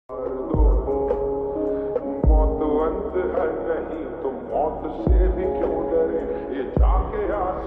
मौत अंत है नहीं तो मौत से भी क्यों डरे, ये जाके